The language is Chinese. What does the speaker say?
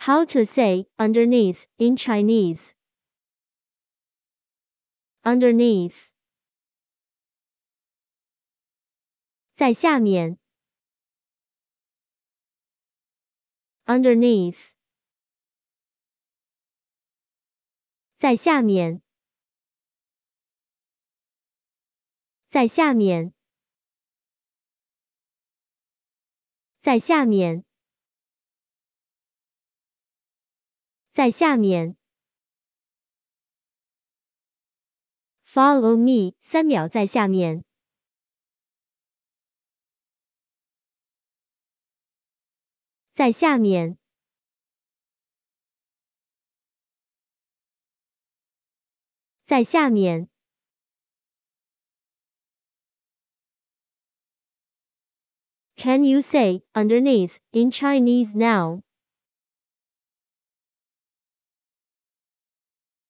How to say underneath in Chinese? Underneath. 在下面。Underneath. 在下面。在下面。在下面。在下面。Follow me, 3秒在下面。在下面。在下面。Can you say underneath in Chinese now?